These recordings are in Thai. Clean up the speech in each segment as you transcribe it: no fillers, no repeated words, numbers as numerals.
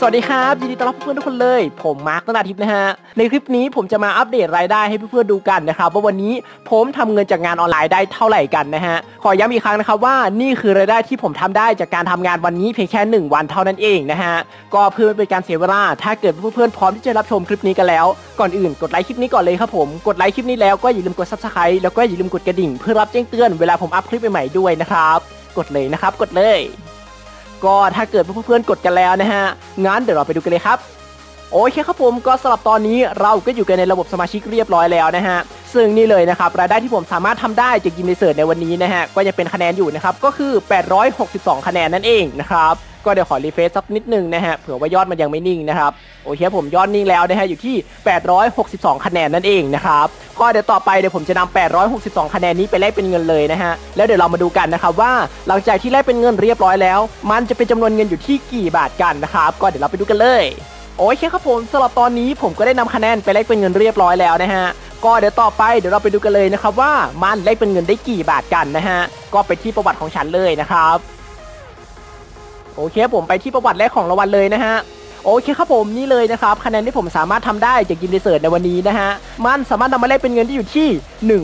สวัสดีครับยินดีต้อนรับเพื่อนทุกคนเลยผมมาร์ค ธนาทิพย์นะฮะในคลิปนี้ผมจะมาอัปเดตรายได้ให้เพื่อนๆดูกันนะครับว่าวันนี้ผมทำเงินจากงานออนไลน์ได้เท่าไหร่กันนะฮะขอย้ำอีกครั้งนะครับว่านี่คือรายได้ที่ผมทำได้จากการทำงานวันนี้เพียงแค่1วันเท่านั้นเองนะฮะก็เพื่อไม่เป็นการเสียเวลาถ้าเกิดเพื่อนๆพร้อมที่จะรับชมคลิปนี้กันแล้วก่อนอื่นกดไลค์คลิปนี้ก่อนเลยครับผมกดไลค์คลิปนี้แล้วก็อย่าลืมกด Subscribe แล้วก็อย่าลืมกดกระดิ่งเพื่อรับแจ้งเตือนเวลาผมอัพคลิปใหม่ๆด้วยนะครับกดเลยนะครับกดเลยก็ถ้าเกิดเพื่อนๆกดกันแล้วนะฮะงั้นเดี๋ยวเราไปดูกันเลยครับโอเคครับผมก็สำหรับตอนนี้เราก็อยู่กันในระบบสมาชิกเรียบร้อยแล้วนะฮะซึ่งนี่เลยนะครับรายได้ที่ผมสามารถทำได้จากยิมรีเสิร์ชในวันนี้นะฮะก็จะเป็นคะแนนอยู่นะครับก็คือ862คะแนนนั่นเองนะครับก็เดี๋ยวขอรีเฟรชสักนิดนึงนะฮะเผื่อว่ายอดมันยังไม่นิ่งนะครับโอเคผมยอดนิ่งแล้วนะฮะอยู่ที่862คะแนนนั่นเองนะครับก็เดี๋ยวต่อไปเดี๋ยวผมจะนำ862คะแนนนี้ไปแลกเป็นเงินเลยนะฮะแล้วเดี๋ยวเรามาดูกันนะครับว่าหลังจากที่แลกเป็นเงินเรียบร้อยแล้วมันจะเป็นจำนวนเงินอยู่ที่กี่บาทกันนะครับก็เดี๋ยวเราไปดูกันเลยโอเคครับผมสำหรับตอนนี้ผมก็ได้นำคะแนนไปแลกเป็นเงินเรียบร้อยแล้วนะฮะก็เดี๋ยวต่อไปเดี๋ยวเราไปดูกันเลยนะครับว่ามันแลกเป็นเงินได้กี่บาทกันนะฮะก็ไปที่ประวัติของฉันเลยนะครับโอเคผมไปที่ประวัติแรกของรางวัลเลยนะฮะโอเคครับผมนี่เลยนะครับคะแนนที่ผมสามารถทำได้จากยิมรีเสิร์ชในวันนี้นะฮะมันสามารถนำมาแลกเป็นเงินที่อยู่ที่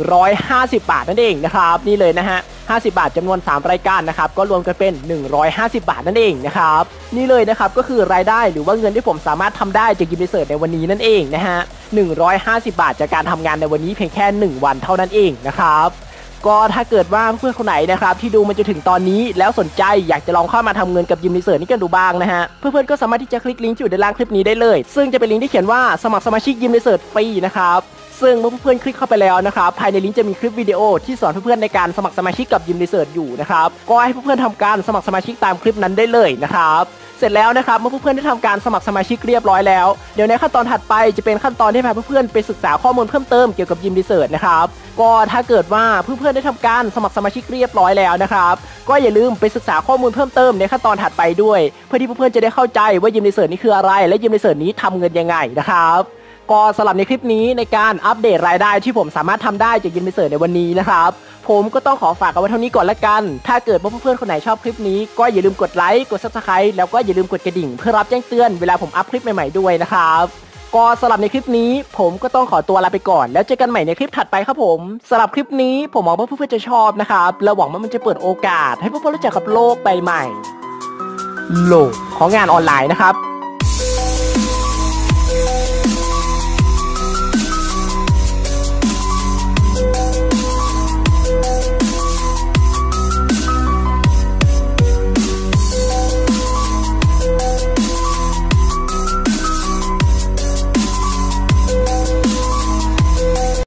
150บาทนั่นเองนะครับนี่เลยนะฮะ50บาทจำนวน3รายการนะครับก็รวมกันเป็น150บาทนั่นเองนะครับนี่เลยนะครับก็คือรายได้หรือว่าเงินที่ผมสามารถทำได้จากยิมรีเสิร์ชในวันนี้นั่นเองนะฮะ150บาทจากการทำงานในวันนี้เพียงแค่1วันเท่านั้นเองนะครับก็ถ้าเกิดว่าเพื่อนคนไหนนะครับที่ดูมาจนถึงตอนนี้แล้วสนใจอยากจะลองเข้ามาทำเงินกับยิมรีเสิร์ชนี่กันดูบ้างนะฮะเพื่อนๆก็สามารถที่จะคลิกลิงก์ที่อยู่ด้านล่างคลิปนี้ได้เลยซึ่งจะเป็นลิงก์ที่เขียนว่าสมัครสมาชิกยิมรีเสิร์ชฟรีนะครับซึ่งเมื่อเพื่อนๆคลิกเข้าไปแล้วนะครับภายในลิงก์จะมีคลิปวิดีโอที่สอนเพื่อนๆในการสมัครสมาชิกกับยิมรีเสิร์ชอยู่นะครับก็ให้เพื่อนๆทำการสมัครสมาชิกตามคลิปนั้นได้เลยนะครับเสร็จแล้วนะครับเมื่อเพื่อนๆได้ทำการสมัครสมาชิกเรียบร้อยแล้วเดี๋ยวในขั้นตอนถัดไปจะเป็นขั้นตอนที่พาเพื่อนๆไปศึกษาข้อมูลเพิ่มเติมเกี่ยวกับยิมรีเสิร์ชนะครับก็ถ้าเกิดว่าเพื่อนๆได้ทำการสมัครสมาชิกเรียบร้อยแล้วนะครับก็อย่าลืมไปศึกษาข้อมูลเพิ่มเติมในขั้นตอนถัดไปด้วยเพื่อที่เพื่อนๆจะได้เข้าใจว่ายิมรีเสิร์ชนี้คืออะไรและยิมรีเสิร์ชนี้ทำเงินยังไงนะครับก็สำหรับในคลิปนี้ในการอัปเดตรายได้ที่ผมสามารถทำได้จากยิมรีเสิร์ชในวันนี้นะครับผมก็ต้องขอฝากเอาไว้เท่านี้ก่อนละกันถ้าเกิดว่าเพื่อนๆคนไหนชอบคลิปนี้ก็อย่าลืมกดไลค์กด Subscribe แล้วก็อย่าลืมกดกระดิ่งเพื่อรับแจ้งเตือนเวลาผมอัพคลิปใหม่ๆด้วยนะครับก็สำหรับในคลิปนี้ผมก็ต้องขอตัวลาไปก่อนแล้วเจอกันใหม่ในคลิปถัดไปครับผมสำหรับคลิปนี้ผมหวังว่าเพื่อนๆจะชอบนะครับและหวังว่ามันจะเปิดโอกาสให้เพื่อนๆรู้จักกับโลกใบใหม่โลกของงานออนไลน์นะครับ